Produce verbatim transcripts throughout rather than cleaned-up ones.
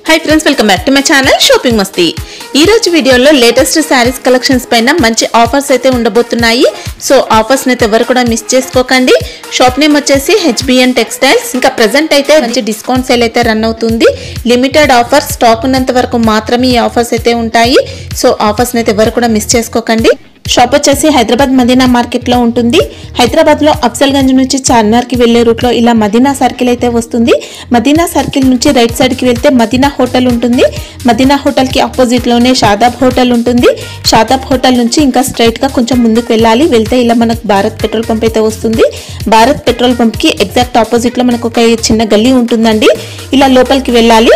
High friends welcome back to my channel shopping Masti. ఈ రోజు వీడియోలో లేటెస్ట్ సారీస్ కలెక్షన్స్ పైన మంచి ఆఫర్స్ అయితే ఉండబోతున్నాయి। సో ఆఫర్స్ ని ఎవరు కూడా మిస్ చేసుకోకండి। షాప్ నేమ్ వచ్చేసి హెచ్బిఎన్ టెక్స్టైల్స్। ఇంకా ప్రెజెంట్ అయితే మంచి డిస్కౌంట్ సేల్ అయితే రన్ అవుతుంది। లిమిటెడ్ ఆఫర్ స్టాక్ ఉన్నంత వరకు మాత్రమే ఈ ఆఫర్స్ అయితే ఉంటాయి। సో ఆఫర్స్ ని ఎవరు కూడా మిస్ చేసుకోకండి। షాప్ వచ్చేసి హైదరాబాద్ మదీనా మార్కెట్ లో ఉంటుంది। హైదరాబాద్ లో అఫ్జల్గంజ్ నుంచి చార్మినార్ కి వెళ్లే రూట్ లో ఇలా మదీనా సర్కిల్ అయితే వస్తుంది। మదీనా సర్కిల్ నుంచి రైట్ సైడ్ కి వెళ్తే మదీనా హోటల్ ఉంటుంది। మదీనా హోటల్ కి ఆపోజిట్ లోనే షాదాబ్ హోటల్ ఉంటుంది। షాదాబ్ హోటల్ నుంచి ఇంకా స్ట్రైట్ గా కొంచెం ముందుకు వెళ్ళాలి। వెళ్తే ఇలా మనకు భారత్ పెట్రోల్ పంప్ అయితే వస్తుంది। భారత్ పెట్రోల్ పంప్ కి ఎగ్జాక్ట్ ఆపోజిట్ లో మనకు ఒక చిన్న గల్లీ ఉంటుందండి। ఇలా లోపలికి వెళ్ళాలి।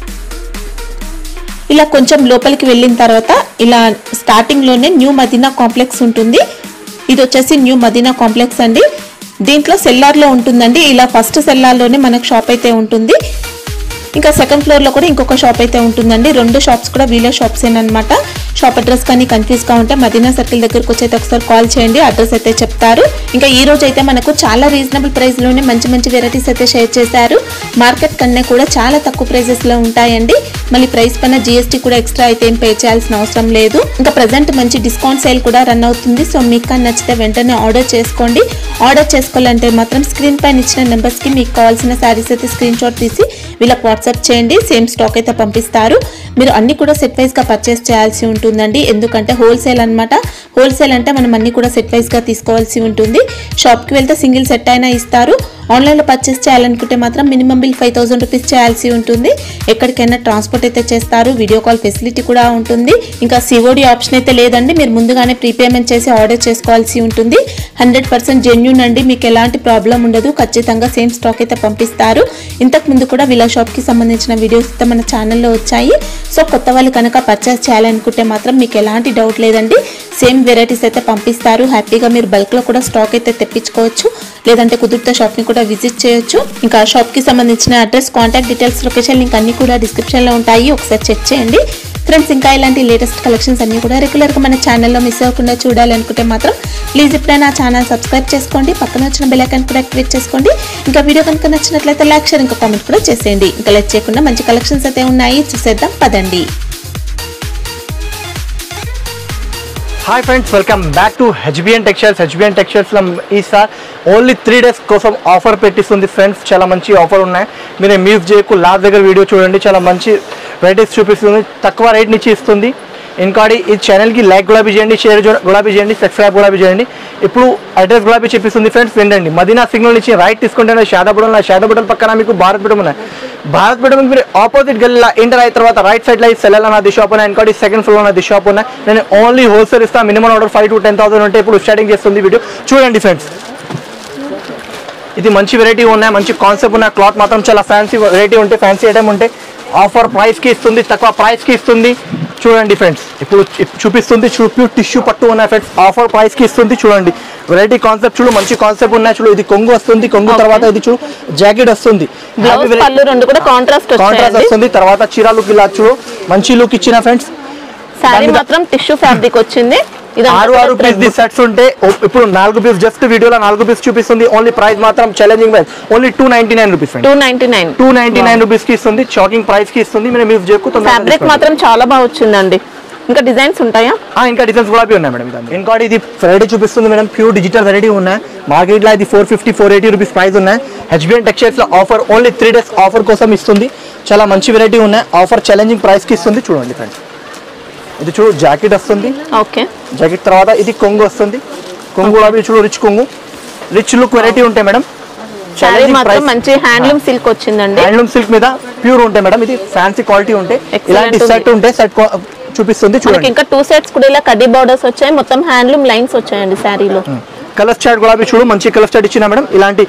ఇలా కొంచెం లోపలికి వెళ్ళిన తర్వాత ఇలా స్టార్టింగ్ లోనే న్యూ మదీనా కాంప్లెక్స్ ఉంటుంది। ఇది వచ్చేసి న్యూ మదీనా కాంప్లెక్స్ అండి। దీంట్లో సెల్లార్ లో ఉంటుందండి। ఇలా ఫస్ట్ సెల్లార్ లోనే మనకు షాప్ అయితే ఉంటుంది। ఇంకా సెకండ్ ఫ్లోర్ లో కూడా ఇంకొక షాప్ అయితే ఉంటుందండి। రెండు షాప్స్ కూడా వీళ్ళ షాప్స్ ఏనన్నమాట। షాప్ అడ్రస్ కానీ కన్ఫ్యూజ్ గా ఉంటే మదీనా సర్కిల్ దగ్గరకు వచ్చి అయితే ఒకసారి కాల్ చేయండి, అడ్రస్ అయితే చెప్తారు। ఇంకా ఈ రోజు అయితే మనకు చాలా రీజనబుల్ ప్రైస్ లోనే మంచి మంచి వెరైటీస్ అయితే షేర్ చేశారు। మార్కెట్ కన్నా కూడా చాలా తక్కువ ప్రైసెస్ లో ఉంటాయండి। మళ్ళీ ప్రైస్ పైన జిఎస్టీ కూడా ఎక్స్ట్రా అయితే ఏం పే చేయాల్సిన అవసరం లేదు। ఇంకా ప్రెజెంట్ మంచి డిస్కౌంట్ సేల్ కూడా రన్ అవుతుంది। సో మీకు కానీ నచ్చితే వెంటనే ఆర్డర్ చేసుకోండి। ఆర్డర్ చేసుకోవాలంటే మాత్రం స్క్రీన్ పైన ఇచ్చిన నెంబర్స్ కి మీకు కావాల్సిన సారీస్ అయితే స్క్రీన్ షాట్ తీసి వీళ్ళకి వాట్సాప్ చేయండి। సేమ్ స్టాక్ అయితే పంపిస్తారు। మీరు అన్ని కూడా సెట్ వైజ్ గా పర్చేస్ చేయాల్సి ఉంటుందండి, ఎందుకంటే హోల్సేల్ అన్నమాట। హోల్సేల్ అంటే మనం అన్ని కూడా సెట్ వైజ్ గా తీసుకోవాల్సి ఉంటుంది। షాప్ కి వెళ్తే సింగిల్ సెట్ అయినా ఇస్తారు। ఆన్లైన్ లో పర్చేస్ చేయాలనుకుంటే మాత్రం minimum bill five thousand rupees చేయాల్సి ఉంటుంది। ఎక్కడికైనా ట్రాన్స్పోర్ట్ అయితే చేస్తారు। వీడియో కాల్ ఫెసిలిటీ కూడా ఉంటుంది। ఇంకా సిఓడి ఆప్షన్ అయితే లేదండి, మీరు ముందుగానే ప్రీపేమెంట్ చేసి ఆర్డర్ చేసుకోవాల్సి ఉంటుంది। హండ్రెడ్ పర్సెంట్ జెన్యూన్ అండి, మీకు ఎలాంటి ప్రాబ్లం ఉండదు। ఖచ్చితంగా సేమ్ స్టాక్ అయితే పంపిస్తారు। ఇంతకు ముందు కూడా వీళ్ళ షాప్ కి సంబంధించిన వీడియోస్ అయితే మన ఛానల్లో వచ్చాయి। సో కొత్త వాళ్ళు కనుక పర్చేస్ చేయాలనుకుంటే మాత్రం మీకు ఎలాంటి డౌట్ లేదండి, సేమ్ వెరైటీస్ అయితే పంపిస్తారు। హ్యాపీగా మీరు బల్క్ లో కూడా స్టాక్ అయితే తెప్పించుకోవచ్చు, లేదంటే కుదిరితే షాప్ ని కూడా విజిట్ చేయొచ్చు। ఇంకా షాప్ కి సంబంధించిన address, contact details, location link అన్ని కూడా డిస్క్రిప్షన్ లో ఉంటాయి, ఒకసారి చెక్ చేయండి ఫ్రెండ్స్। ఇంకా ఇలాంటి లేటెస్ట్ కలెక్షన్స్ అన్ని కూడా రెగ్యులర్ గా మన ఛానల్లో మిస్ అవ్వకుండా చూడాలనుకుంటే మాత్రం ప్లీజ్ ఇప్పుడైనా ఛానల్ సబ్స్క్రైబ్ చేసుకోండి, పక్కన వచ్చిన బెల్ ఐకాన్ కూడా యాక్టివేట్ చేసుకోండి। ఇంకా వీడియో కనుక నచ్చినట్లయితే లైక్, షేర్, ఇంకా కామెంట్ కూడా చేసేయండి। ఇంకా లైక్ చేయకుండా మంచి కలెక్షన్స్ అయితే ఉన్నాయి, చూసేద్దాం పదండి। Hi friends, welcome back to HBN textiles. HBN టెక్స్టైల్స్లో ఈసారి ఓన్లీ త్రీ డేస్ కోసం ఆఫర్ పెట్టిస్తుంది ఫ్రెండ్స్। చాలా మంచి ఆఫర్ ఉన్నాయి, మీరు మిస్ చేయకు, లాస్ట్ దగ్గర వీడియో చూడండి। చాలా మంచి వెరైటీస్ చూపిస్తుంది, తక్కువ రేట్ నుంచి ఇస్తుంది। ఇంకోటి ఈ ఛానల్కి లైక్ గులాబీ చేయండి, షేర్ గులాబీ చేయండి, సబ్స్క్రైబ్ గులాబీ చేయండి। ఇప్పుడు అడ్రస్ గులాబీ చెప్పిస్తుంది ఫ్రెండ్స్, వినండి। మదీనా సిగ్నల్ నుంచి రైట్ తీసుకుంటే షాదాబ్ ఉన్నాయి, షాదాబ్ పక్కన మీకు భారత్ పెటం ఉన్నాయి। భారత్ పెటం మీరు ఆపోజిట్ గల్లీలో ఎంటర్ అయిన తర్వాత రైట్ సైడ్లో ఈ సెల్ అన్నది షాప్ ఉన్నాయి, ఇంకోటి సెకండ్ ఫ్లోర్ అన్నది షాప్ ఉన్నాయి। నేను ఓన్లీ హోల్సేల్ ఇస్తాను, minimum order five to ten thousand ఉంటే ఇప్పుడు స్టార్టింగ్ చేస్తుంది వీడియో చూడండి ఫ్రెండ్స్। ఇది మంచి వెరైటీ ఉన్నాయి, మంచి కాన్సెప్ట్ ఉన్నాయి। క్లాత్ మాత్రం చాలా ఫ్యాన్సీ వెరైటీ ఉంటే, ఫ్యాన్సీ ఐటమ్ ఉంటే ఆఫర్ ప్రైస్కి ఇస్తుంది, తక్కువ ప్రైస్కి ఇస్తుంది చూడండి ఫ్రెండ్స్। ఇప్పుడు చూపిస్తుంది చూపి టిష్యూ పట్టు ఉన్నాయి ఫ్రెండ్స్, ఆఫర్ ప్రైస్కి ఇస్తుంది చూడండి। వెరైటీ కాన్సెప్ట్ చూడు, మంచి కాన్సెప్ట్ ఉన్నాయి చూడు। ఇది కొంగు వస్తుంది, కొంగు తర్వాత ఇది చూడు జాకెట్ వస్తుంది, కాంట్రాస్ట్ వస్తుంది। తర్వాత చీర లుక్ ఇలా చూడు, మంచి లుక్ ఇచ్చిన ఫ్రెండ్స్। సారీ మాత్రం టిష్యూ ఫ్యాబ్రిక్ వచ్చింది। ఆరు ఆరు పీస్ ది సెట్స్ ఉంటే ఇప్పుడు నాలుగు పీస్, జస్ట్ వీడియోలో నాలుగు పీస్ చూపిస్తుంది। ఓన్లీ ప్రైస్ మాత్రం challenging price, only two ninety nine rupees two ninety nine two ninety nine rupees కి ఇస్తుంది, షాకింగ్ ప్రైస్ కి ఇస్తుంది। మీరు మీరు చెప్పుకుంటున్నారు ఫ్యాబ్రిక్ మాత్రం చాలా బాగా వచ్చిందండి। ఇంకా డిజైన్స్ ఉంటాయా? ఇంకా డిజైన్స్ కూడా ఉన్నాయి మేడం। ఇది ఇంకోటి ఇది వెరైటీ చూపిస్తుంది మేడం, ప్యూర్ డిజిటల్ వెరైటీ ఉన్నాయి। మార్కెట్ లో ఇది four fifty four eighty rupees price ఉన్నాయి। హెచ్బిఎన్ టెక్స్టైల్స్ లో offer only three days offer కోసం ఇస్తుంది। చాలా మంచి వెరైటీ ఉన్నాయి, ఆఫర్ ఛాలెంజింగ్ ప్రైస్ కి ఇస్తుంది చూడండి ఫ్రెండ్స్। ఇది చూడు జాకెట్ వస్తుంది, ఓకే జాకెట్ తర్వాత ఇది కొంగు వస్తుంది, కొంగు కూడా చూడు రిచ్ కొంగు, రిచ్ లుక్ వెరైటీ ఉంటాయి మేడం। మంచి హ్యాండ్లూమ్ సిల్క్ వచ్చిందండి, హ్యాండ్లూమ్ సిల్క్ మీద ప్యూర్ ఉంటాయి మేడం। ఇది ఫ్యాన్సీ క్వాలిటీ ఉంటాయి, ఇలాంటి సెట్ ఉంటే సెట్ చూపిస్తుంది చూడండి। ఇంకా టూ సెట్స్ కూడా ఇలా కడ్డీ బోర్డర్స్ వచ్చాయి, మొత్తం హ్యాండ్లూమ్ లైన్స్ వచ్చాయండి శారీలో। కలర్ చార్ట్ గులాబీ చూడు, మంచి కలర్ చార్ట్ ఇచ్చిన మేడం। ఇలాంటి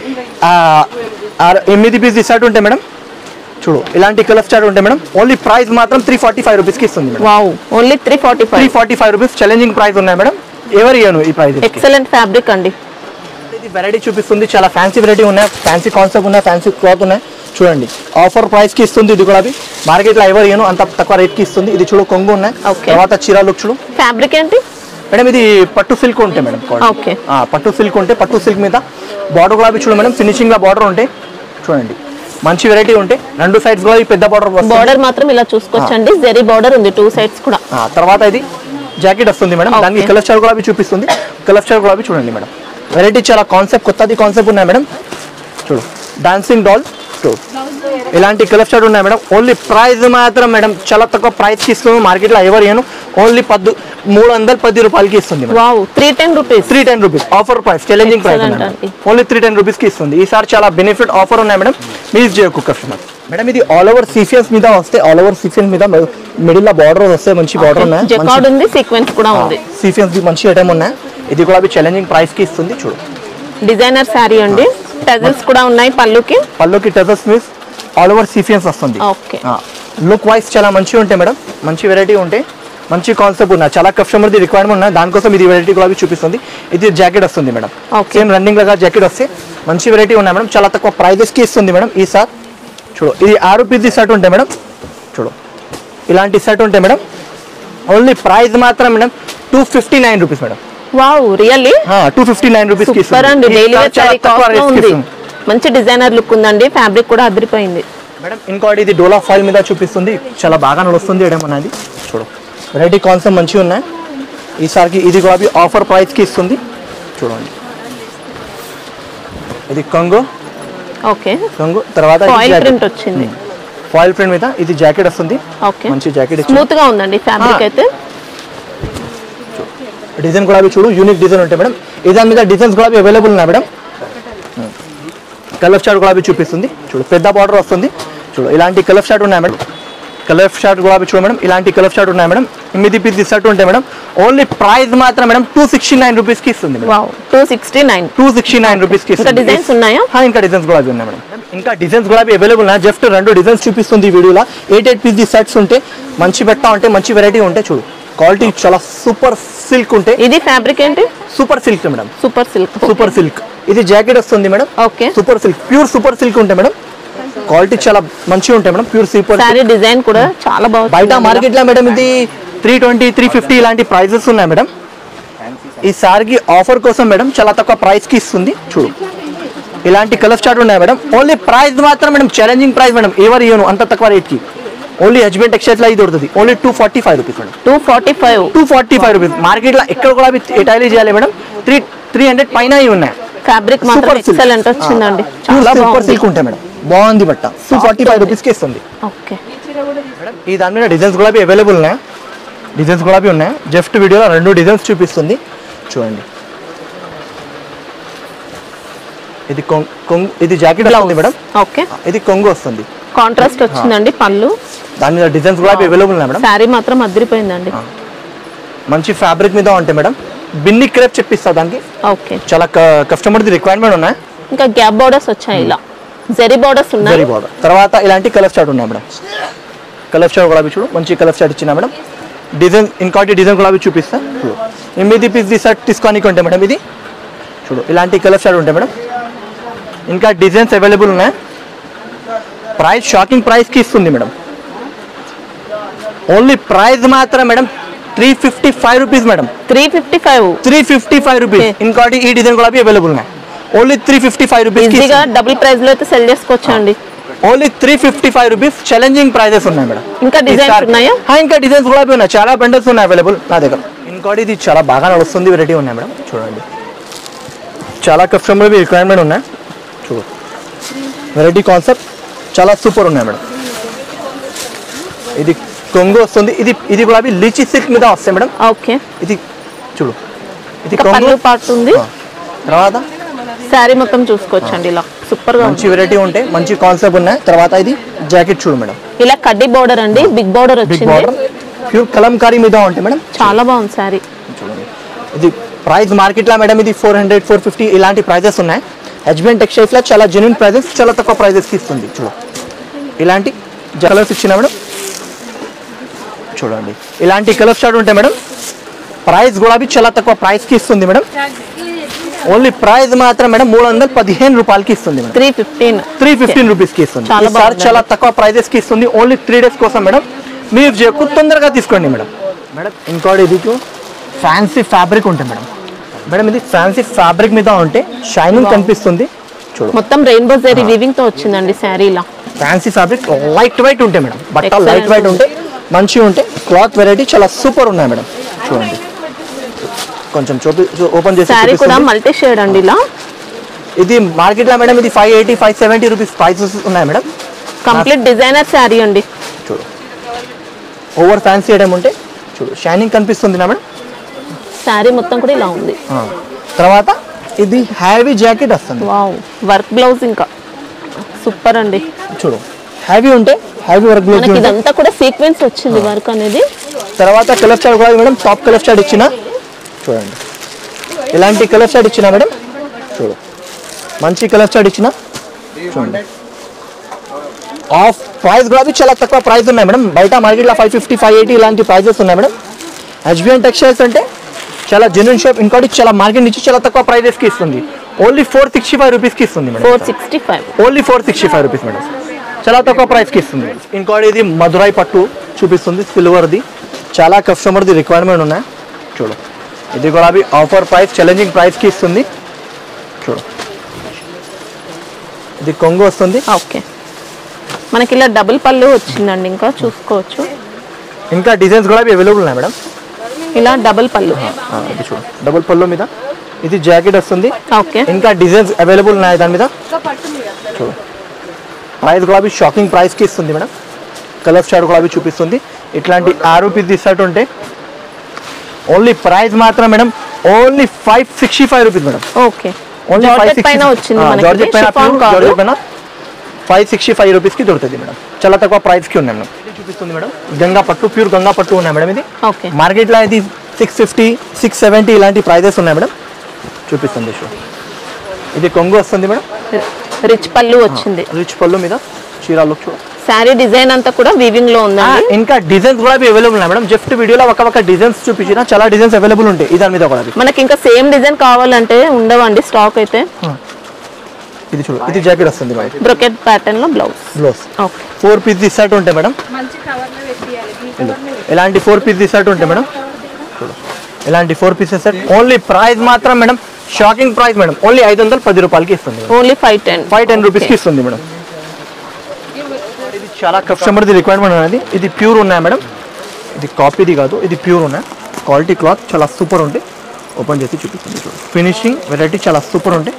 ఎనిమిది పీస్ సెట్ ఉంటాయి మేడం చూడు, ఇలాంటి కలర్ చార్ట్ ఉంటాయి మేడం। ఓన్లీ ప్రైస్ మాత్రం త్రీ ఫార్టీ ఫైవ్ రూపీస్ కి ఇస్తుంది madam. Wow, only three forty five three forty five rupees challenging price ఉన్నాయి మేడం, ఎవరు ఇయ్యను ఈ ప్రైస్। ఎక్సలెంట్ ఫ్యాబ్రిక్ అండి, ఇది వెరైటీ చూపిస్తుంది, చాలా ఫ్యాన్సీ వెరైటీ ఉన్నాయి, ఫ్యాన్సీ కాన్సెప్ట్ ఉన్నాయి, ఫ్యాన్సీ క్లాత్ ఉన్నాయి చూడండి। ఆఫర్ ప్రైస్ కి ఇస్తుంది, ఇది కూడా మార్కెట్ లో ఎవరు ఇయ్యను అంత తక్కువ రేట్ కి ఇస్తుంది। ఇది చూడు కొంగు ఉన్నాయి, తర్వాత చీర లుక్ చూడు। ఫ్యాబ్రిక్ ఏంటి మేడం? ఇది పట్టు సిల్క్ ఉంటాయి మేడం, పట్టు సిల్క్ ఉంటే పట్టు సిల్క్ మీద బార్డర్ కూడా చూడు మేడం, ఫినిషింగ్ గా బార్డర్ ఉంటాయి చూడండి। మంచి వెరైటీ ఉంటాయి. రెండు సైడ్స్ కూడా పెద్ద బార్డర్ వస్తుంది. బార్డర్ మాత్రం ఇలా చూసుకోవచ్చండి, జరీ బార్డర్ ఉంది టూ సైడ్స్ కూడా. తర్వాత ఇది జాకెట్ వస్తుంది మేడం, దానికి కలర్ స్టార్ కూడా చూపిస్తుంది. కలర్ స్టార్ కూడా చూడండి మేడం, వెరైటీ చాలా కాన్సెప్ట్ కొత్తది కాన్సెప్ట్ ఉన్నాయి మేడం. చూడు డాన్సింగ్ డాల్ చూడు, ఇలాంటి కలర్ స్టార్ ఉన్నాయి మేడం. ఓన్లీ ప్రైస్ మాత్రం మేడం చాలా తక్కువ ప్రైస్కి ఇస్తుంది. మార్కెట్లో ఎవరు ఏను ఓన్లీ పద్దు మూడు వందల పది రూపాయలకి ఇస్తుంది. Three ten rupees three ten rupees offer price, challenging price only three ten రూపీస్కి ఇస్తుంది. ఈసారి చాలా బెనిఫిట్ ఆఫర్ ఉన్నాయి మేడం, మిస్ చేయకు కస్టమర్. మేడం ఇది ఆల్ ఓవర్ సీఫియన్స్ మీద వస్తే, ఆల్ ఓవర్ సీఫియన్స్ మీద మిడిల్ లో బార్డర్ వస్తే మంచి బార్డర్ ఉన్నాయి. జకార్డ్ ఉంది, సీక్వెన్స్ కూడా ఉంది. సీఫియన్స్ మంచి ఐటమ్ ఉన్నాయి. ఇది కూడా ఛాలెంజింగ్ ప్రైస్ కి ఇస్తుంది. చూడు డిజైనర్ శారీ అండి, టజల్స్ కూడా ఉన్నాయి పళ్ళుకి. పళ్ళుకి tassels means all over sequins వస్తుంది. ఓకే, లుక్ వైస్ చాలా మంచిగా ఉంటాయి మేడం, మంచి వెరైటీ ఉంటాయి, మంచి కాన్సెప్ట్ ఉన్నాయి. చాలా కస్టమర్ది రిక్వైర్మెంట్ ఉన్నాయి, దానికోసం ఇది వెరైటీ కూడా చూపిస్తుంది. ఇది జాకెట్ వస్తుంది మేడం, సేమ్ రన్నింగ్ లాగా జాకెట్ వస్తే మంచి వెరైటీ ఉన్నాయి మేడం. చాలా తక్కువ ప్రైజెస్ కి ఇస్తుంది మేడం. ఈ సార్ చూడు, ఇది ఆరు పీస్ సెట్ ఉంటాయి మేడం. చూడు ఇలాంటి సెట్ ఉంటాయి మేడం. ఓన్లీ ప్రైస్ మాత్రం madam two fifty nine rupees madam. Wow, really two fifty nine rupees కి ఇస్తుంది. మంచి డిజైనర్ లుక్ ఉందండి, ఫ్యాబ్రిక్ కూడా అదిరిపోయింది మేడం. ఇంకోటి ఇది డోలా ఫాయిల్ మీద చూపిస్తుంది, చాలా బాగా నడుస్తుంది ఏమో అనేది. చూడు వెరైటీ కాన్సెప్ట్ మంచిగా ఉన్నాయి. ఈసారికి ఇది కూడా ఆఫర్ ప్రైస్ కి ఇస్తుంది. చూడండి ఇది కొంగు. ఓకే, కొంగు తర్వాత ఫాయిల్ ప్రింట్ వచ్చింది. ఫాయిల్ ప్రింట్ మీద ఇది జాకెట్ వస్తుంది. ఓకే, మంచి జాకెట్, స్మూత్ గా ఉందండి ఫ్యాబ్రిక్ అయితే. డిజైన్ కూడా చూడు, యూనిక్ డిజైన్ ఉంటాయి మేడం. దాని మీద డిజైన్స్ కూడా అవైలబుల్ ఉన్నాయి మేడం. కలర్ చార్ట్ కూడా చూపిస్తుంది. చూడు పెద్ద బార్డర్ వస్తుంది. చూడు ఇలాంటి కలర్ చార్ట్ ఉన్నాయి మేడం. కలర్ షార్ట్ కూడా చూడ మేడం, ఇలాంటి కలర్ షార్ట్ ఉన్నాయి మేడం. ఎనిమిది పీస్ షర్ట్ ఉంటాయి మేడం. ఓన్లీ ప్రైస్ మాత్రం madam two sixty nine rupees కి ఇస్తుంది. Two sixty nine two sixty nine rupees కి ఇస్తుంది. డిజైన్స్ ఉన్నాయా? ఇంకా డిజైన్స్ కూడా ఉన్నాయి మేడం. ఇంకా డిజైన్స్ కూడా అవైలబుల్ ఉన్నాయి. జస్ట్ రెండు డిజైన్స్ చూపిస్తుంది ఈ వీడియోలో. ఎయిట్ ఎయిట్ పీస్ షర్ట్స్ ఉంటే మంచి బెట్ట ఉంటే మంచి వెరైటీ ఉంటాయి. చూడు క్వాలిటీ చాలా సూపర్ సిల్క్ ఉంటాయి. ఇది ఫ్యాబ్రిక్ ఏంటి? Super silk madam. Super silk, super silk. ఇది జాకెట్ వస్తుంది madam. Okay, super silk, pure super silk ఉంటాయి మేడం. క్వాలిటీ చాలా మంచిగా ఉంటాయి madam. Pure super sari design కూడా చాలా బాగుంది. బయట మార్కెట్ లో మేడం ఇది త్రీ ట్వంటీ త్రీ ఫిఫ్టీ ఇలాంటి ప్రైజెస్ ఉన్నాయి మేడం. ఈ సారికి ఆఫర్ కోసం మేడం చాలా తక్కువ ప్రైస్ కి ఇస్తుంది. చూడు ఇలాంటి కలర్ చార్ట్ ఉన్నాయి మేడం. ఓన్లీ ప్రైస్ మాత్రం మేడం ఛాలెంజింగ్ ప్రైస్ మేడం. ఎవరు ఇవ్వను అంత తక్కువ రేట్ కి. ఓన్లీ హెచ్బిఎన్ టెక్స్టైల్స్ లో ఇది దొరుకుతుంది. Only two forty five rupees madam. Two forty five two forty five rupees market లో ఎక్కడ కూడా ఎటైలీ చేయాలి మేడం. త్రీ త్రీ హండ్రెడ్ పైన ఉన్నాయి. ఫ్యాబ్రిక్ మాత్రం ఎక్సలెంట్ వచ్చిందండి. చాలా సూపర్ సిల్క్ ఉంటాయి మేడం. బాగుంది బట్ట. టూ ఫార్టీ ఫైవ్ రూపీస్ కి ఇస్తుంది. ఓకే మేడం ఈ దాని మీద డిజైన్స్ కూడా అవైలబుల్ ఉన్నాయి. డిజైన్స్ కూడా ఉన్నాయి. జస్ట్ వీడియోలో రెండు డిజైన్స్ చూపిస్తుంది. చూడండి ఇది కొంగు, ఇది జాకెట్ ఉంది మేడం. ఓకే, ఇది కొంగు వస్తుంది. కాంట్రాస్ట్ వచ్చిందండి పళ్ళు. దాని మీద డిజైన్స్ కూడా అవైలబుల్ ఉన్నాయి మేడం. సారీ మాత్రం అదిరిపోయిందండి. మంచి ఫ్యాబ్రిక్ మీద ఉంటాయి మేడం. బిన్ని క్రేప్ చెప్పిస్తా దానికి. ఓకే, చాలా కస్టమర్ రిక్వైర్మెంట్ ఉన్నాయి. ఇంకా గ్యాప్ బోర్డర్స్ వచ్చాయి, ఇలా జరీ బోర్డర్స్ ఉన్నాయి. జరీ బోర్డర్ తర్వాత ఇలాంటి కలర్ చార్ట్ ఉన్నాయి మేడం. కలర్ చార్ట్ కూడా చూడు మంచి కలర్ చార్ట్ ఇచ్చిన మేడం. డిజైన్ ఇంకోటి డిజైన్ కూడా చూపిస్తా. చూడు ఎనిమిది పీస్ షర్ట్ తీసుకోనికి ఉంటాయి మేడం. ఇది చూడు ఇలాంటి కలర్ చార్ట్ ఉంటాయి మేడం. ఇంకా డిజైన్స్ అవైలబుల్ ఉన్నాయి. ప్రైస్ షాకింగ్ ప్రైస్ కి ఇస్తుంది మేడం. ఓన్లీ ప్రైస్ మాత్రం madam three fifty five rupees madam. Three fifty five three fifty five rupees. ఇంకోటి ఈ డిజైన్ కూడా అవైలబుల్ ఉన్నాయి. Only three fifty five rupees. ఈజీగా డబుల్ ప్రైస్ లో అయితే సెల్ చేసుకోవచ్చు అండి. Only three fifty five rupees. Challenging prices ఉన్నాయి మేడం. ఇంకా డిజైన్స్ ఉన్నాయా? ఇంకా డిజైన్స్ కూడా ఉన్నాయి. చాలా బండల్స్ ఉన్నాయి అవైలబుల్ నా దగ్గర. ఇంకోటి ఇది చాలా బాగా నడుస్తుంది వెరైటీ ఉన్నాయి మేడం. చూడండి చాలా కస్టమర్ రిక్వైర్మెంట్ ఉన్నాయి. చూడు వెరైటీ కాన్సెప్ట్ చాలా సూపర్ ఉన్నాయి మేడం. ఇది కొంగు వస్తుంది. ఇది ఇది కూడా లీచీ సిల్క్ మీద వస్తాయి మేడం. ఓకే, ఇది చూడు ఇది కొంగు పార్ట్ ఉంది. తర్వాత సారీ మొత్తం చూసుకోవచ్చండి. ఇలా సూపర్ గా మంచి వెరైటీ ఉంటాయి. మంచి కాన్సెప్ట్ ఉన్నాయి. తర్వాత ఇది జాకెట్ చూడు మేడం. ఇలా కడ్డీ బోర్డర్ అండి, బిగ్ బోర్డర్ వచ్చింది. ప్యూర్ కలంకారీ మీద ఉంటాయి మేడం. చాలా బాగుంది సారీ. చూడండి ఇది ప్రైస్ మార్కెట్ లో మేడం ఇది ఫోర్ హండ్రెడ్ ఫోర్ ఫిఫ్టీ ఇలాంటి ప్రైజెస్ ఉన్నాయి. హెచ్బిఎన్ టెక్స్టైల్స్ లో చాలా జెన్యూన్ ప్రైజెస్, చాలా తక్కువ ప్రైజెస్ కి ఇస్తుంది. చూడు ఇలాంటి కలర్స్ ఇచ్చిన మేడం. చూడండి ఇలాంటి కలర్ షార్ట్ ఉంటాయి మేడం. ప్రైస్ కూడా చాలా తక్కువ ప్రైస్ కి ఇస్తుంది మేడం. ఓన్లీ ప్రైస్ మాత్రం మేడం మూడు వందల పదిహేను రూపాయలకి ఇస్తుంది madam. Three fifteen three fifteen rupees కి ఇస్తుంది. చాలా తక్కువ ప్రైజెస్ కి ఇస్తుంది. ఓన్లీ త్రీ డేస్ కోసం మేడం. మీరు తొందరగా తీసుకోండి మేడం. మేడం ఇంకోటి ఇది ఫ్యాన్సీ ఫ్యాబ్రిక్ ఉంటుంది మేడం. మేడం ఇది ఫ్యాన్సీ ఫ్యాబ్రిక్ మీద ఉంటే షైనింగ్ కనిపిస్తుంది. చూడు మొత్తం రెయిన్బో జరీ వీవింగ్ తో వచ్చిందండి శారీ. ఇలా ఫ్యాన్సీ ఫ్యాబ్రిక్ లైట్ వెయిట్ ఉంటాయి మేడం, బట్ట లైట్ వెయిట్ ఉంటాయి, మంచిగా ఉంటాయి. క్లాత్ వెరైటీ చాలా సూపర్ ఉన్నాయి మేడం. చూడండి కొంచెం చూపి ఓపెన్ చేసి సారీ కూడా మల్టీ షేడ్ అండి. ఇలా ఇది మార్కెట్ లో మేడం ఇది five eighty five seventy rupees prices ఉన్నాయి మేడం. కంప్లీట్ డిజైనర్ సారీ అండి. చూడు ఓవర్ ఫ్యాన్సీ ఐటమ్ ఉంటే చూడు షైనింగ్ కనిపిస్తుంది నా మేడం. సారీ మొత్తం కూడా ఇలా ఉంది. తర్వాత ఇది హ్యావీ జాకెట్ వస్తుంది. వావ్ వర్క్ బ్లౌజ్ ఇంకా సూపర్ అండి. చూడు హ్యావీ ఉంటే హ్యావీ వర్క్ బ్లౌజ్. మనకి ఇదంతా కూడా సీక్వెన్స్ వచ్చింది వర్క్ అనేది. తర్వాత కలర్ చార్ట్ కూడా మేడం టాప్ కలర్ చార్ట్ ఇచ్చిన చూడండి. ఇలాంటి కలర్ చార్ట్ ఇచ్చిన మేడం. చూడు మంచి కలర్ చార్ట్ ఇచ్చిన చూడండి. ఆఫ్ ప్రైస్ కూడా చాలా తక్కువ ప్రైస్ ఉన్నాయి మేడం. బయట మార్కెట్లో ఫైవ్ ఫిఫ్టీ ఫైవ్ ఎయిటీ ఇలాంటి ప్రైజెస్ ఉన్నాయి మేడం. హెచ్బిఎన్ టెక్స్టైల్స్ అంటే చాలా జెన్యున్ షాప్. ఇంకోటి చాలా మార్కెట్ నుంచి చాలా తక్కువ ప్రైజెస్కి ఇస్తుంది. ఓన్లీ ఫోర్ సిక్స్టీ ఫైవ్ రూపీస్కి ఇస్తుంది madam. Four sixty five only four sixty five rupees madam. చాలా తక్కువ ప్రైస్కి ఇస్తుంది. ఇంకోటి ఇది మధురై పట్టు చూపిస్తుంది సిల్వర్ది. చాలా కస్టమర్ది రిక్వైర్మెంట్ ఉన్నాయి. చూడు ఇది కూడా అవి ఆఫర్ ప్రైస్ ఛాలెంజింగ్ ప్రైస్కి ఇస్తుంది. చూడు ఇది కొంగు వస్తుంది. ఓకే మనకి ఇలా డబుల్ పళ్ళు వచ్చిందండి. ఇంకా చూసుకోవచ్చు. ఇంకా డిజైన్స్ కూడా అవైలబుల్ ఉన్నాయి మేడం. ఇలా డబుల్ పళ్ళు. ఇది చూడు డబుల్ పళ్ళు మీద ఇది జాకెట్ వస్తుంది. ఓకే ఇంకా డిజైన్స్ అవైలబుల్ ఉన్నాయి దాని మీద. చూడు ప్రైస్ కూడా షాకింగ్ ప్రైస్కి ఇస్తుంది మేడం. కలర్ చార్ట్ కూడా చూపిస్తుంది. ఇట్లాంటి ఆరు పీస్ తీసినట్టు ఉంటే ఓన్లీ ప్రైస్ మాత్రం madam only five sixty five rupees madam. Okay only five పైన ఫైవ్ సిక్స్టీ ఫైవ్ రూపీస్కి దొరుకుతుంది మేడం. చాలా తక్కువ ప్రైస్కి ఉన్నాయి మేడం. ఇది చూపిస్తుంది మేడం గంగా పట్టు ప్యూర్ గంగా పట్టు ఉన్నాయి మేడం. ఇది ఓకే మార్కెట్లో ఇది సిక్స్ ఫిఫ్టీ సిక్స్ సెవెంటీ ఇలాంటి ప్రైజెస్ ఉన్నాయి మేడం. చూపిస్తుంది షో. ఇది కొంగు వస్తుంది మేడం. రిచ్ పళ్ళు వచ్చింది. రిచ్ పళ్ళు మీద చీరాలు చూడ. సారీ డిజైన్ అంతా కూడా వీవింగ్ లో ఉందండి. ఇంకా డిజైన్స్ కూడా అవైలబుల్ ఉన్నాయి మేడం. జస్ట్ వీడియోలో ఒక ఒక డిజైన్స్ చూపించిన చాలా డిజైన్స్ అవైలబుల్ ఉంటాయి. ఈ దాని మీద కూడా మనకి ఇంకా సేమ్ డిజైన్ కావాలంటే ఉండవండి స్టాక్ అయితే. ఇది చూడు ఇది జాకెట్ వస్తుంది మేడం. బ్రొకెట్ ప్యాటర్న్ లో blouse blouse okay four piece తీసినట్టు ఉంటాయి మేడం. ఇలాంటి ఫోర్ పీస్ తీసినట్టు ఉంటాయి మేడం. చూడు ఇలాంటి four pieces set only price మాత్రం madam shocking price madam. Only ఐదు వందల పది రూపాయలకి ఇస్తుంది. Only five ten five ten రూపీస్కి ఇస్తుంది మేడం. ఇది చాలా కస్టమర్ది రిక్వైర్మెంట్ అనేది. ఇది ప్యూర్ ఉన్నాయి మేడం. ఇది కాపీది కాదు, ఇది ప్యూర్ ఉన్నాయి. క్వాలిటీ క్లాత్ చాలా సూపర్ ఉంటాయి. ఓపెన్ చేసి చూపిస్తుంది. చూడు ఫినిషింగ్ వెరైటీ చాలా సూపర్ ఉంటాయి.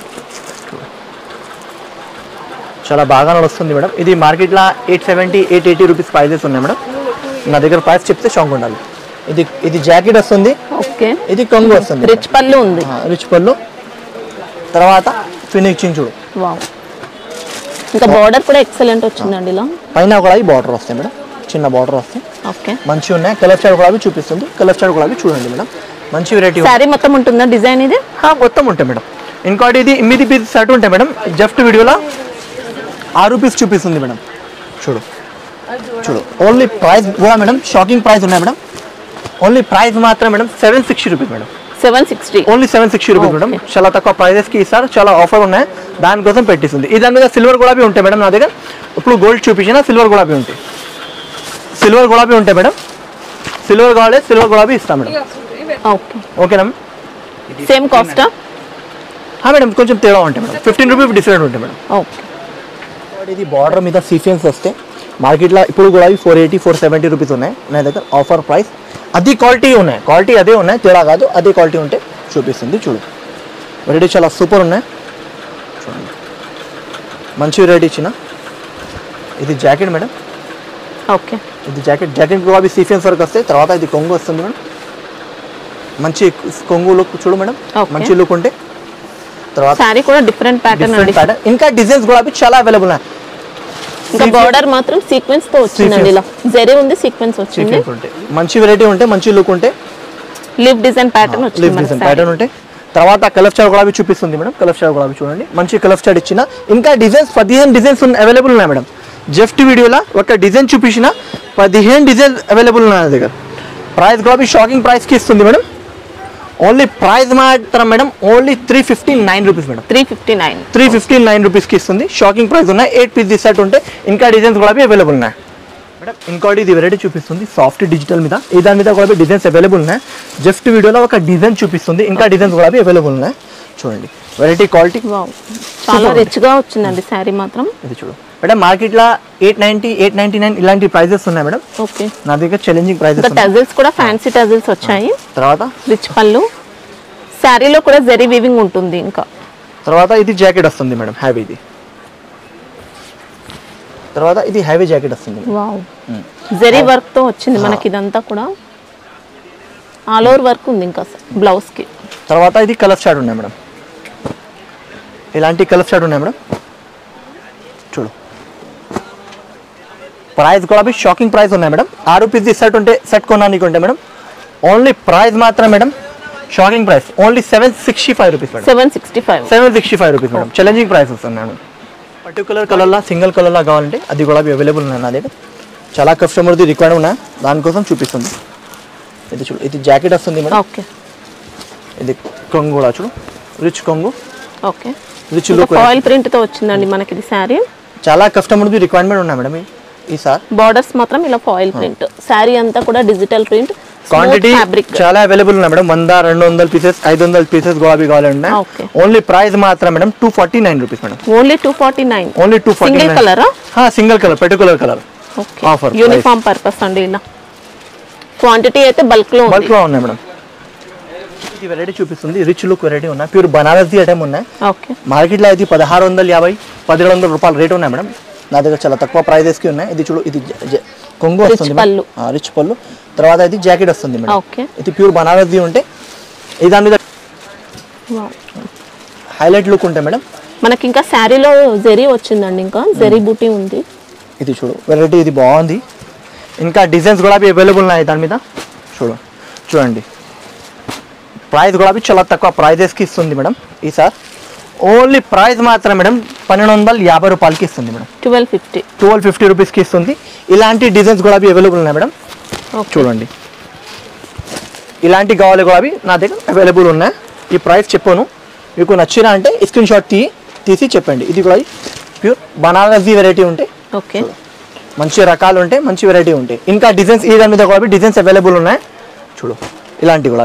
చాలా బాగా నడుస్తుంది మేడం. ఇది మార్కెట్లో eight seventy eight eighty rupees prices ఉన్నాయి మేడం. నా దగ్గర ప్రైస్ చెప్తే షాక్ ఉండాలి. ఇది ఇది జాకెట్ వస్తుంది. ఓకే ఇది కొంగు వస్తుంది. రిచ్ పళ్ళు ఉంది. రిచ్ పళ్ళు తర్వాత ఫినిషింగ్ చూడు. వావ్ ఇంకా బార్డర్ కూడా ఎక్సలెంట్ వచ్చిందండి. ఇలా పైన కూడా ఈ బార్డర్ వస్తాయి మేడం. చిన్న బార్డర్ వస్తాయి. ఓకే మంచిగా ఉన్నాయి. కలర్ చార్ట్ కూడా చూపిస్తుంది. కలర్ చార్ట్ కూడా చూడండి మేడం. మంచి వెరైటీ. సారీ మొత్తం ఉంటుందా డిజైన్ ఇది? మొత్తం ఉంటాయి మేడం. ఇంకోటి ఇది ఇమ్మిది పీస్ షర్ట్ ఉంటాయి మేడం. జస్ట్ వీడియోలో ఆరు పీస్ చూపిస్తుంది మేడం. చూడు చూడు ఓన్లీ ప్రైస్ కూడా మేడం షాకింగ్ ప్రైస్ ఉన్నాయి మేడం. ఓన్లీ ప్రైస్ మాత్రం madam seven sixty rupees madam. Seven sixty only seven sixty rupees madam. చాలా తక్కువ ప్రైజెస్కి ఇస్తారు. చాలా ఆఫర్ ఉన్నాయి. దానికోసం పెట్టిస్తుంది. ఈ దాని మీద సిల్వర్ గులాబీ ఉంటాయి మేడం నా దగ్గర. ఇప్పుడు గోల్డ్ చూపించిన సిల్వర్ గులాబీ ఉంటాయి. సిల్వర్ గులాబీ ఉంటాయి మేడం. సిల్వర్ కావాలి సిల్వర్ గులాబీ ఇస్తాం మేడం. ఓకే ఓకేనా సేమ్ కాస్టా? మేడం కొంచెం తేడా ఉంటాయి మేడం. ఫిఫ్టీన్ రూపీస్ డిఫరెంట్ ఉంటాయి మేడం. ఓకే ఇది బార్డర్ మీద సీక్వెన్స్ వస్తే మార్కెట్లో ఇప్పుడు కూడా four eighty four seventy rupees ఉన్నాయి నా దగ్గర. ఆఫర్ ప్రైస్ అది క్వాలిటీ ఉన్నాయి. క్వాలిటీ అదే ఉన్నాయి, తేడా కాదు. అదే క్వాలిటీ ఉంటే చూపిస్తుంది. చూడు వెరైటీ చాలా సూపర్ ఉన్నాయి. చూడండి మంచి వెరైటీ ఇచ్చిన. ఇది జాకెట్ మేడం. ఓకే ఇది జాకెట్ జాకెట్ కూడా సీక్వెన్స్ వర్క్ వస్తాయి. తర్వాత ఇది కొంగు వస్తుంది మేడం. మంచి కొంగు లుక్ చూడు మేడం. మంచి లుక్ ఉంటే తర్వాత సారీ కూడా డిఫరెంట్ ప్యాటర్న్ అండి. ఇంకా డిజైన్స్ కూడా చాలా అవైలబుల్ ఉన్నాయి. ఇంకా బార్డర్ మాత్రం సీక్వెన్స్ తో వచ్చిందండి. ఇలా జరీ ఉంది, సీక్వెన్స్ వచ్చింది. మంచి వెరైటీ ఉంటే మంచి లుక్ ఉంటే లీఫ్ డిజైన్ ప్యాటర్న్ వచ్చింది. లీఫ్ డిజైన్ ప్యాటర్న్ ఉంటే తర్వాత కలర్ చార్ట్ కూడా చూపిస్తుంది మేడం. కలర్ చార్ట్ కూడా చూడండి. మంచి కలర్ చార్ట్ ఇచ్చిన. ఇంకా డిజైన్స్ పదిహేను డిజైన్స్ అవైలబుల్ ఉన్నాయి మేడం. జస్ట్ వీడియోలో ఒక డిజైన్ చూపించిన పదిహేను డిజైన్స్ అవైలబుల్ ఉన్నాయి నా దగ్గర. ప్రైస్ కూడా షాకింగ్ ప్రైస్కి ఇస్తుంది మేడం. ఓన్లీ ప్రైస్ మాత్రం madam only three fifty nine rupees madam. Three fifty nine three fifty nine రూపీస్కి ఇస్తుంది. షాకింగ్ ప్రైస్ ఉన్నాయి. ఎయిట్ పీస్ తీసేట్ ఉంటే ఇంకా డిజైన్స్ కూడా అవైలబుల్ ఉన్నాయి మేడం. ఇంకోటి ఇది వెరైటీ చూపిస్తుంది సాఫ్ట్ డిజిటల్ మీద. ఈ దాని మీద కూడా డిజైన్స్ అవైలబుల్ ఉన్నాయి. జస్ట్ వీడియోలో ఒక డిజైన్ చూపిస్తుంది. ఇంకా డిజైన్స్ కూడా అవైలబుల్ ఉన్నాయి. చూడండి వెరైటీ క్వాలిటీ చాలా రిచ్ గా వచ్చిందండి శారీ మాత్రం. ఇది చూడు మేడం మార్కెట్లో eight ninety eight ninety nine ఇలాంటి ప్రైజెస్ ఉన్నాయి మేడం. ఓకే, నా దగ్గర ఛాలెంజింగ్ ప్రైజెస్. టజిల్స్ కూడా ఫ్యాన్సీ టజిల్స్ వచ్చాయి. తర్వాత రిచ్ పళ్ళు, శారీలో కూడా జరీ వీవింగ్ ఉంటుంది. ఇంకా తర్వాత ఇది జాకెట్ వస్తుంది మేడం, హ్యావీది. తర్వాత ఇది హ్యావీ జాకెట్ వస్తుంది. వావ్, జరీ వర్క్ తో వచ్చింది మనకి. ఇదంతా కూడా ఆల్ ఓవర్ వర్క్ ఉంది ఇంకా బ్లౌజ్ కి. తర్వాత ఇది కలర్ స్టార్ట్ ఉన్నాయి మేడం, ఇలాంటి కలర్ స్టార్ట్ ఉన్నాయి మేడం. చూడు, ప్రైస్ కూడా అవి షాకింగ్ ప్రైస్ ఉన్నాయి మేడం. ఆ రూపీస్ సెట్ ఉంటే సెట్ కొనడానికి ఉంటే మేడం ఓన్లీ ప్రైస్ మాత్రం madam shocking price only seven sixty five rupees madam. Seven sixty five seven sixty five rupees madam. Challenging price వస్తుంది మేడం. పర్టికులర్ కలర్లా సింగిల్ కలర్లా కావాలంటే అది కూడా అవైలబుల్ ఉన్నాయి నా దగ్గర. చాలా కస్టమర్ది రిక్వైర్డ్ ఉన్నాయి, దానికోసం చూపిస్తుంది. ఇది చూడు, ఇది జాకెట్ వస్తుంది మేడం. ఓకే, ఇది కొంగు కూడా చూడు, రిచ్ కొంగు. Okay, rich look foil print తో వచ్చిందండి మనకి ఇది శారీ. చాలా కస్టమర్ది రిక్వైర్మెంట్ ఉన్నాయి మేడం ఈ సార్. బార్డర్స్ మాత్రం ఇలా ఫాయిల్ ప్రింట్, శారీ అంతా కూడా డిజిటల్ ప్రింట్. క్వాంటిటీ చాలా అవైలబుల్ ఉన్నాయి మేడం. వంద రెండు వందల పీసెస్ ఐదు వందల పీసెస్ గులాబీ కావాలంటే ఓన్లీ ప్రైస్ మాత్రం madam two forty nine rupees madam. Only two forty nine only two forty single colour. Single colour particular colour offer, uniform purpose అండి. ఇలా క్వాంటిటీ అయితే బల్క్ లో బల్క్ లో ఉన్నాయి మేడం. ఇది వెరైటీ చూపిస్తుంది, రిచ్ లుక్ వెరైటీ ఉన్నాయి, ప్యూర్ బనారస్ ఐటమ్ ఉన్నాయి. ఓకే, మార్కెట్లో ఇది పదహారు వందల యాభై పదిహేడు వందల రూపాయల రేట్ ఉన్నాయి మేడం. నా దగ్గర చాలా తక్కువ ప్రైజెస్ కి ఉన్నాయి. ఇది చూడు, ఇది కొంగు వస్తుంది, రిచ్ పళ్ళు. తర్వాత ఇది జాకెట్ వస్తుంది మేడం. ఇది ప్యూర్ బనారస్ ఉంటే ఇది దాని మీద హైలైట్ లుక్ ఉంటాయి మేడం. మనకి ఇంకా శారీలో జరీ వచ్చిందండి, ఇంకా జరీ బూటీ ఉంది. ఇది చూడు వెరైటీ, ఇది బాగుంది. ఇంకా డిజైన్స్ కూడా అవైలబుల్ ఉన్నాయి దాని మీద. చూడు చూడండి, ప్రైస్ కూడా చాలా తక్కువ ప్రైజెస్కి ఇస్తుంది మేడం ఈసారి. ఓన్లీ ప్రైస్ మాత్రం మేడం పన్నెండు వందల యాభై రూపాయలకి ఇస్తుంది madam. Twelve fifty twelve fifty రూపీస్కి ఇస్తుంది. ఇలాంటి డిజైన్స్ కూడా అవైలబుల్ ఉన్నాయి మేడం. చూడండి, ఇలాంటి కావాలి కూడా నా దగ్గర అవైలబుల్ ఉన్నాయి. ఈ ప్రైస్ చెప్పాను, మీకు నచ్చినా అంటే స్క్రీన్ షాట్ తీ తీసి చెప్పండి. ఇది కూడా ప్యూర్ బనారసి వెరైటీ ఉంటే, ఓకే, మంచి రకాలు ఉంటాయి, మంచి వెరైటీ ఉంటాయి. ఇంకా డిజైన్స్ ఈ దాని మీద కూడా డిజైన్స్ అవైలబుల్ ఉన్నాయి. చూడు, ఇలాంటి కూడా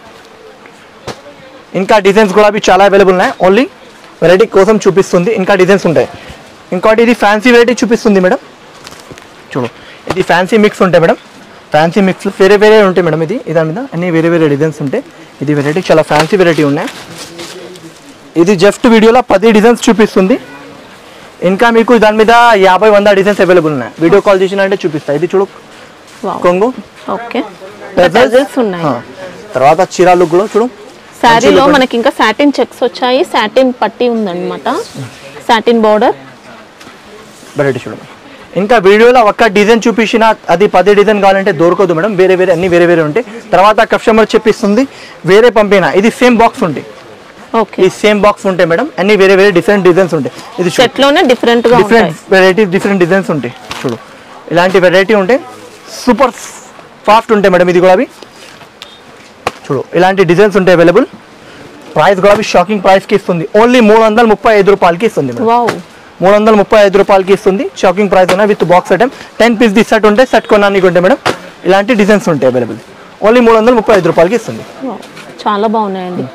ఇంకా డిజైన్స్ కూడా చాలా అవైలబుల్ ఉన్నాయి. ఓన్లీ వెరైటీ కోసం చూపిస్తుంది, ఇంకా డిజైన్స్ ఉంటాయి. ఇంకోటి ఇది ఫ్యాన్సీ వెరైటీ చూపిస్తుంది మేడం. చూడు, ఇది ఫ్యాన్సీ మిక్స్ ఉంటాయి మేడం. ఫ్యాన్సీ మిక్స్ వేరే వేరే ఉంటాయి మేడం. ఇది దాని మీద అన్ని వేరే వేరే డిజైన్స్ ఉంటాయి. ఇది వెరైటీ చాలా ఫ్యాన్సీ వెరైటీ ఉన్నాయి. ఇది జస్ట్ వీడియోలో పది డిజైన్స్ చూపిస్తుంది. ఇంకా మీకు దాని మీద యాభై వంద డిజైన్స్ అవైలబుల్ ఉన్నాయి. వీడియో కాల్ చేసినంటే చూపిస్తాయి. ఇది చూడు కొంగు, ఓకే, ఉన్నాయి. తర్వాత చీరాలు కూడా చూడు, శారీలో మనకి ఇంకా సాటిన్ చెక్స్ వచ్చాయి, సాటిన్ పట్టి ఉందన్నమాట, సాటిన్ బార్డర్ వెరైటీ చూడండి. ఇంకా వీడియోలో ఒక్క డిజైన్ చూపించిన అది పది డిజైన్ కావాలంటే దొరకదు మేడం. వేరే వేరే అన్ని వేరే వేరే ఉంటాయి. తర్వాత కస్టమర్ చెప్పిస్తుంది వేరే పంపిన ఇది సేమ్ బాక్స్ ఉంటాయి. ఓకే, ఈ సేమ్ బాక్స్ ఉంటాయి మేడం. అన్ని వేరే వేరే డిఫరెంట్ డిజైన్స్ ఉంటాయి. ఇది సెట్ లోనే డిఫరెంట్ గా డిఫరెంట్ వెరైటీ డిఫరెంట్ డిజైన్స్ ఉంటాయి. చూడు, ఇలాంటి వెరైటీ ఉంటాయి, సూపర్ ఫాస్ట్ ఉంటాయి మేడం. ఇది కూడా చూడు, ఇలాంటి డిజైన్స్ ఉంటాయి అవైలబుల్. ప్రైస్ కూడా షాకింగ్ ప్రైస్కి ఇస్తుంది. ఓన్లీ మూడు వందల ముప్పై ఐదు రూపాయలకి ఇస్తుంది మేడం. మూడు వందల ముప్పై ఐదు రూపాయలకి ఇస్తుంది. షాకింగ్ ప్రైస్ ఉన్నాయి with box item. Ten piece ది సెట్ ఉంటే సెట్ కొనడానికి ఉంటాయి మేడం. ఇలాంటి డిజైన్స్ ఉంటాయి అవైలబుల్. ఓన్లీ మూడు వందల ముప్పై ఐదు రూపాయలకి ఇస్తుంది. చాలా బాగున్నాయండి.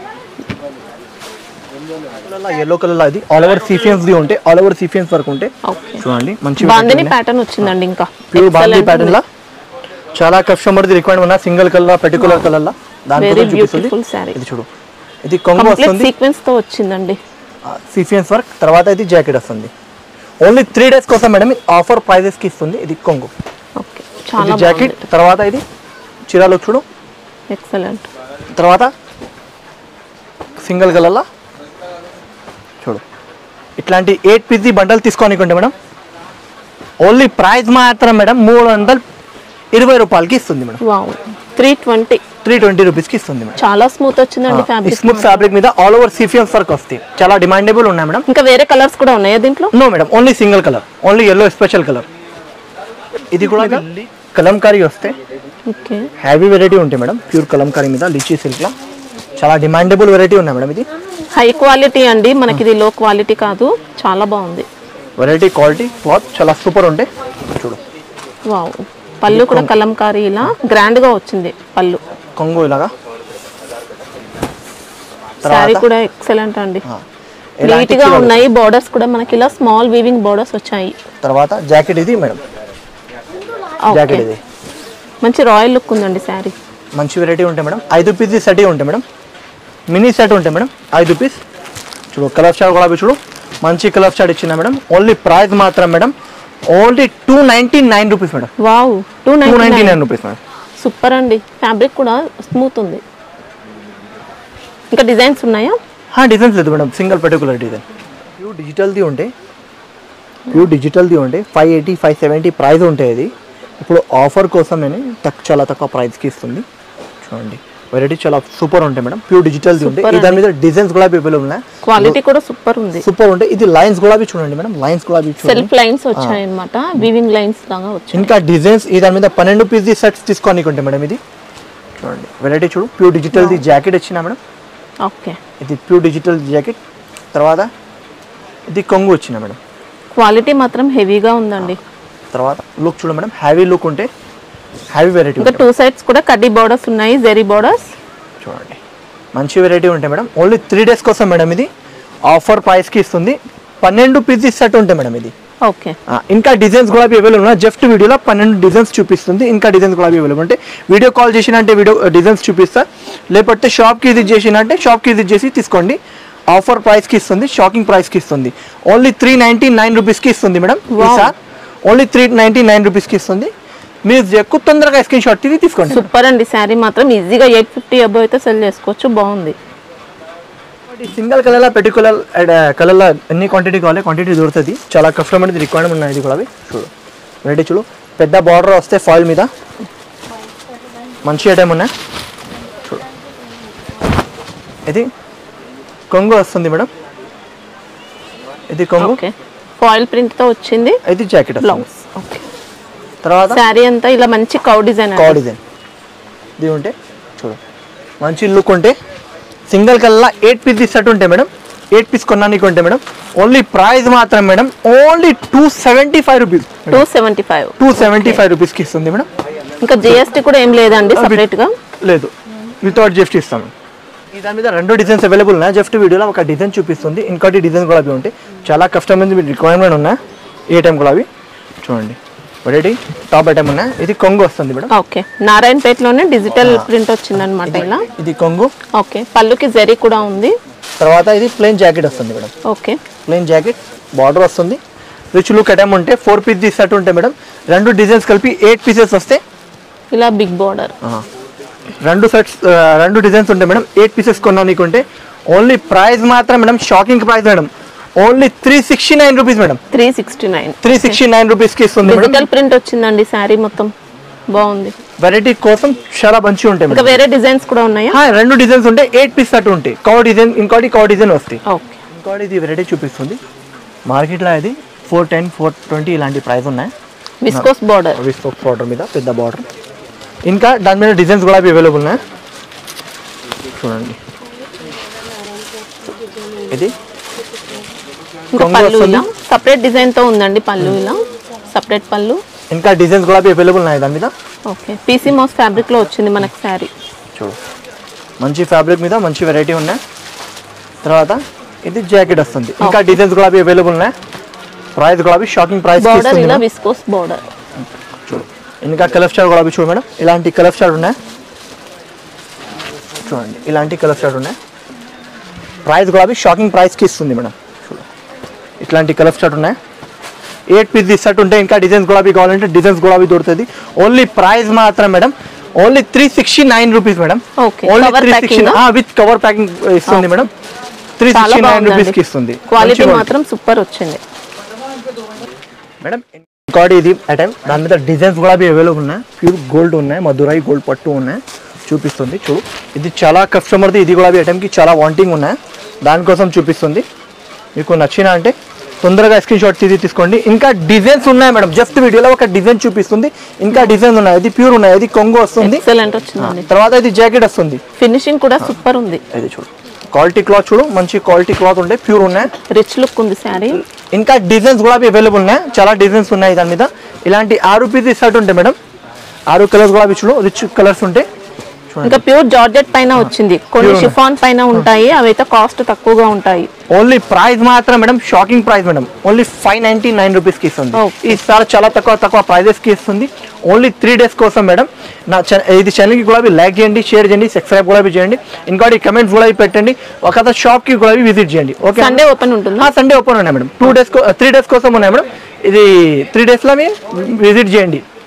ఎల్లో కలర్ అది ఆల్ ఓవర్ సీఫియన్స్ ది ఉంటాయి. ఆల్ ఓవర్ సీఫియన్స్ వరకు ఉంటాయి. చూడండి, మంచి బాందిని ప్యాటర్న్ వచ్చిందండి. ఇంకా ప్యూర్ బాందిని ప్యాటర్న్ లా చాలా కస్టమర్ ది రిక్వైర్మెంట్ ఉన్న సింగిల్ కలర్ పర్టికులర్ కలర్ లా దాంట్లో చూపిస్తుంది. ఇది చూడు, ఇది కొంగు వస్తుంది, సీక్వెన్స్ తో వచ్చిందండి, సీక్వెన్స్ వర్క్. తర్వాత ఇది జాకెట్ వస్తుంది. ఓన్లీ త్రీ డేస్ కోసం మేడం ఆఫర్ ప్రైజెస్ కి ఇస్తుంది. ఇది కొంగు, ఓకే, చాలా జాకెట్. తర్వాత ఇది చీరాలు చూడు, ఎక్సలెంట్. తర్వాత సింగిల్ కలర్ లా చూడు, ఇట్లాంటి ఎయిట్ పీస్ బండల్ తీసుకోనికుంటే మేడం ఓన్లీ ప్రైస్ మాత్రం మేడం మూడు వందల ఇరవై రూపాయలకి ఇస్తుంది madam. Three twenty three twenty రూపీస్కి ఇస్తుంది మేడం. చాలా స్మూత్ వచ్చిందండి ఫ్యాబ్రిక్. స్మూత్ ఫ్యాబ్రిక్ మీద ఆల్ ఓవర్ సీఫియన్స్ వర్క్ వస్తాయి. చాలా డిమాండబుల్ ఉన్నాయి మేడం. ఇంకా వేరే కలర్స్ కూడా ఉన్నాయా దీంట్లో? No madam, only single colour, only yellow special colour. ఇది కూడా కలంకారీ వస్తే హ్యావీ వెరైటీ ఉంటాయి మేడం. ప్యూర్ కలంకారీ మీద లిచీ సిల్క్ లా చాలా డిమాండబుల్ వెరైటీ ఉన్నాయి మేడం. ఇది హై క్వాలిటీ అండి, మనకి ఇది లో క్వాలిటీ కాదు. చాలా బాగుంది వెరైటీ, క్వాలిటీ క్లాత్ చాలా సూపర్ ఉంటాయి. చూడు, వావ్. పళ్ళు కూడా కలంకారీ ఇలా గ్రాండ్ గా వచ్చింది. పళ్ళు కొంగు ఇలాగా, సారీ కూడా ఎక్సలెంట్ అండి. నీట్ గా ఉన్నాయి బోర్డర్స్ కూడా మనకి ఇలా స్మాల్ వీవింగ్ బోర్డర్స్ వచ్చాయి తర్వాత జాకెట్ ఇది మేడం జాకెట్ ఇది మంచి రాయల్ లుక్ ఉందండి సారీ మంచి వెరైటీ ఉంటాయి మేడం ఐదు పీస్ సెట్ ఉంటాయి మేడం మినీ సెట్ ఉంటాయి మేడం ఐదు పీస్ చూడు కలర్ చార్ట్ కూడా చూడు మంచి కలర్ చార్ట్ ఇచ్చిన మేడం ఓన్లీ ప్రైస్ మాత్రం madam only two ninety nine rupees madam wow two ninety nine rupees madam super అండి ఫ్యాబ్రిక్ కూడా స్మూత్ ఉంది ఇంకా డిజైన్స్ ఉన్నాయా డిజైన్స్ లేదు madam single particular design pure డిజిటల్ది ఉంటే ప్యూర్ డిజిటల్ది ఉంటే five eighty five seventy price ఉంటాయి అది ఇప్పుడు ఆఫర్ కోసం నేను తక్కువ చాలా తక్కువ ప్రైస్కి ఇస్తుంది చూడండి వెరైటీ చాలా సూపర్ ఉంటాయి మేడం ప్యూర్ డిజిటల్ది ఉంటాయి దాని మీద డిజైన్స్ కూడా అవైలబుల్ ఉన్నాయి క్వాలిటీ కూడా సూపర్ ఉంది సూపర్ ఉంటాయి ఇది లైన్స్ గులాబీ చూడండి మేడం లైన్స్ గులాబీ సెల్ఫ్ లైన్స్ వచ్చాయి అన్నమాట వీవింగ్ లైన్స్ లాగా వచ్చాయి ఇంకా డిజైన్స్ ఈ దాని మీద పన్నెండు పీస్ సెట్స్ తీసుకోనికి ఉంటాయి మేడం ఇది చూడండి వెరైటీ చూడు ప్యూర్ డిజిటల్ది జాకెట్ వచ్చినా మేడం ఓకే ఇది ప్యూర్ డిజిటల్ జాకెట్ తర్వాత ఇది కొంగు వచ్చిన మేడం క్వాలిటీ మాత్రం హెవీగా ఉందండి తర్వాత లుక్ చూడండి మేడం హ్యావీ లుక్ ఉంటే హ్యావీ వెరైటీ ఇంకా టూ సైడ్స్ కూడా కడ్డీ బోర్డర్స్ ఉన్నాయి జెరీ బోర్డర్స్ చూడండి మంచి వెరైటీ ఉంటాయి మేడం ఓన్లీ త్రీ డేస్ కోసం మేడం ఇది ఆఫర్ ప్రైస్కి ఇస్తుంది పన్నెండు పీసెస్ సెట్ ఉంటాయి మేడం ఇది ఓకే ఇంకా డిజైన్స్ కూడా అవైలబుల్ ఉన్నాయి జస్ట్ వీడియోలో పన్నెండు డిజైన్స్ చూపిస్తుంది ఇంకా డిజైన్స్ కూడా అవైలబుల్ ఉంటాయి వీడియో కాల్ చేసినంటే వీడియో డిజైన్స్ చూపిస్తా లేకపోతే షాప్కి విజిట్ చేసినంటే షాప్కి విజిట్ చేసి తీసుకోండి ఆఫర్ ప్రైస్కి ఇస్తుంది షాకింగ్ ప్రైస్కి ఇస్తుంది ఓన్లీ త్రీ నైన్టీ నైన్ రూపీస్కి ఇస్తుంది మేడం ఈసారి ఓన్లీ త్రీ నైన్టీ నైన్ రూపీస్కి ఇస్తుంది మీరు ఎక్కువ తొందరగా స్క్రీన్ షాట్ తీసి తీసుకోండి సూపర్ అండి శారీ మాత్రం ఈజీగా ఎయిట్ ఫిఫ్టీ అబౌవ్ అయితే సెల్ చేసుకోవచ్చు బాగుంది సింగిల్ కలర్లో పర్టికులర్ కలర్లో ఎన్ని క్వాంటిటీ కావాలి క్వాంటిటీ దొరుకుతుంది చాలా కస్టమర్ రిక్వైర్మెంట్ ఉన్నాయి ఇది కూడా చూడు వెరైటీ చూడు పెద్ద బార్డర్ వస్తే ఫాయిల్ మీద మంచి ఐటమ్ ఉన్నాయి చూడు ఇది కొంగు వస్తుంది మేడం ఇది కొంగు ఫాయిల్ ప్రింట్ తో వచ్చింది ఇది జాకెట్ బ్లౌజ్ ఓకే తర్వాత శారీ అంతా ఇలా మంచి కౌ డిజైన్ కౌ డిజైన్ ఇది ఉంటే చూడు మంచి లుక్ ఉంటే సింగిల్ కల్లా ఎయిట్ పీస్ సెట్ ఉంటాయి మేడం ఎయిట్ పీస్ కొన్నానికి ఉంటాయి మేడం ఓన్లీ ప్రైస్ మాత్రం madam only two seventy five rupees two seventy five two seventy five రూపీస్కి ఇస్తుంది మేడం ఇంకా జిఎస్టీ కూడా ఏం లేదండి సపరేట్గా లేదు వితౌట్ జిఎస్టీ ఇస్తాము ఈ దాని మీద రెండు డిజైన్స్ అవైలబుల్ ఉన్నాయి జస్ట్ వీడియోలో ఒక డిజైన్ చూపిస్తుంది ఇంకోటి డిజైన్ కూడా అవి ఉంటాయి చాలా కస్టమర్ రిక్వైర్మెంట్ ఉన్నాయి ఏ టైం కూడా అవి చూడండి వెరైటీ టాప్ ఐటమ్ ఉన్నాయి ఇది కొంగు వస్తుంది మేడం ఓకే నారాయణపేటలోనే డిజిటల్ ప్రింట్ వచ్చింది అనమాట ఇలా ఇది కొంగు ఓకే పళ్ళుకి జరీ కూడా ఉంది తర్వాత ఇది ప్లెయిన్ జాకెట్ వస్తుంది madam okay plain jacket border వస్తుంది రిచ్ లుక్ ఐటమ్ ఉంటే ఫోర్ పీస్ సెట్ ఉంటాయి మేడం రెండు డిజైన్స్ కలిపి ఎయిట్ పీసెస్ వస్తాయి ఇలా బిగ్ బార్డర్ రెండు సెట్స్ రెండు డిజైన్స్ ఉంటాయి మేడం ఎయిట్ పీసెస్ కొన్నానికి ఉంటే ఓన్లీ ప్రైస్ మాత్రం madam shocking price madam only three sixty nine rupees madam three sixty nine three sixty nine రూపీస్కి ఇస్తుంది డిజిటల్ ప్రింట్ వచ్చిందండి శారీ మొత్తం బాగుంది వెరైటీ కోసం చాలా మంచిగా ఉంటాయి ఇంకా వేరే డిజైన్స్ కూడా ఉన్నాయా రెండు డిజైన్స్ ఉంటాయి ఎయిట్ పీస్ సెట్ ఉంటాయి కౌ డిజైన్ ఇంకోటి కౌ డిజైన్ వస్తాయి ఓకే ఇంకోటి ఇది వెరైటీ చూపిస్తుంది మార్కెట్లో ఇది ఫోర్ టెన్ ఫోర్ ట్వంటీ ఇలాంటి ప్రైస్ ఉన్నాయి విస్కోస్ బార్డర్ విస్కోస్ బార్డర్ మీద పెద్ద బార్డర్ ఇంకా దాని మీద డిజైన్స్ కూడా అవైలబుల్ ఉన్నాయి చూడండి ఇది ఇంకా పళ్ళు ఇలా సపరేట్ డిజైన్ తో ఉందండి పళ్ళు ఇలా సపరేట్ పళ్ళు ఇంకా డిజైన్స్ కూడా అవైలబుల్ ఉన్నాయి దాని మీద ఓకే పీసీ మోస్ ఫ్యాబ్రిక్ లో వచ్చింది మనకి శారీ చూడు మంచి ఫ్యాబ్రిక్ మీద మంచి వెరైటీ ఉన్నాయి తర్వాత ఇది జాకెట్ వస్తుంది ఇంకా డిజైన్స్ కూడా అవైలబుల్ ఉన్నాయి ప్రైస్ కూడా షాకింగ్ ప్రైస్ బార్డర్ ఇలా విస్కోస్ బార్డర్ చూడు ఇంకా కలర్ స్టార్ కూడా చూడు మేడం ఇలాంటి కలర్ స్టార్ ఉన్నాయి చూడండి ఇలాంటి కలర్ స్టార్ ఉన్నాయి ప్రైస్ కూడా షాకింగ్ ప్రైస్కి ఇస్తుంది మేడం చూడు ఇట్లాంటి కలర్ స్టార్ ఉన్నాయి ఎయిట్ పీస్ సెట్ ఉంటాయి ఇంకా డిజైన్స్ కూడా కావాలంటే డిజైన్స్ కూడా దొరుకుతుంది ఓన్లీ ప్రైస్ మాత్రం madam only three sixty nine rupees madam only three sixty with cover packing ఇస్తుంది మేడం త్రీ సిక్స్టీ నైన్ రూపీస్కి ఇస్తుంది క్వాలిటీ మాత్రం సూపర్ వచ్చింది మేడం ఇంకోటి ఇది ఐటమ్ దాని మీద డిజైన్స్ కూడా అవైలబుల్ ఉన్నాయి ప్యూర్ గోల్డ్ ఉన్నాయి మధురై గోల్డ్ పట్టు ఉన్నాయి చూపిస్తుంది చూడు ఇది చాలా కస్టమర్ది ఇది కూడా ఐటమ్కి చాలా వాంటింగ్ ఉన్నాయి దానికోసం చూపిస్తుంది మీకు నచ్చిన అంటే తొందరగా స్క్రీన్ షాట్ తీసి తీసుకోండి ఇంకా డిజైన్స్ ఉన్నాయి మేడం జస్ట్ వీడియోలో ఒక డిజైన్ చూపిస్తుంది ఇంకా డిజైన్ ఉన్నాయి ఇది ప్యూర్ ఉన్నాయి ఇది కొంగు వస్తుంది ఎక్సలెంట్ వచ్చింది తర్వాత ఇది జాకెట్ వస్తుంది ఫినిషింగ్ కూడా సూపర్ ఉంది ఇది చూడు క్వాలిటీ క్లాత్ చూడు మంచి క్వాలిటీ క్లాత్ ఉంటాయి ప్యూర్ ఉన్నాయి రిచ్ లుక్ ఉంది శారీ ఇంకా డిజైన్స్ కూడా అవైలబుల్ ఉన్నాయి చాలా డిజైన్స్ ఉన్నాయి దాని మీద ఇలాంటి ఆరు పీస్ సెట్ ఉంటాయి మేడం ఆరు కలర్స్ కూడా చూడు రిచ్ కలర్స్ ఉంటాయి ఇంకా ప్యూర్ జార్జెట్ పైన వచ్చింది, కొన్ని షిఫాన్ పైన ఉంటాయి, అవైతే కాస్ట్ తక్కువగా ఉంటాయి. ఓన్లీ ప్రైస్ మాత్రం madam shocking price madam, only five ninety nine rupees కి ఇస్తుంది. ఈసారి చాలా తక్కువ తక్కువ ప్రైజెస్ కి ఇస్తుంది, ఓన్లీ త్రీ డేస్ కోసం మేడం. నా ఇది ఛానల్కి కూడా లైక్ చేయండి, షేర్ చేయండి, సబ్స్క్రైబ్ కూడా చేయండి, ఇంకోటి కమెంట్స్ కూడా పెట్టండి. ఒక షాప్ కి కూడా విజిట్ చేయండి. ఓకే, సండే ఓపెన్ ఉంటుంది. సండే ఓపెన్ ఉన్నాయి madam, two days three days కోసం ఉన్నాయి మేడం. ఇది త్రీ డేస్ లో విజిట్ చేయండి.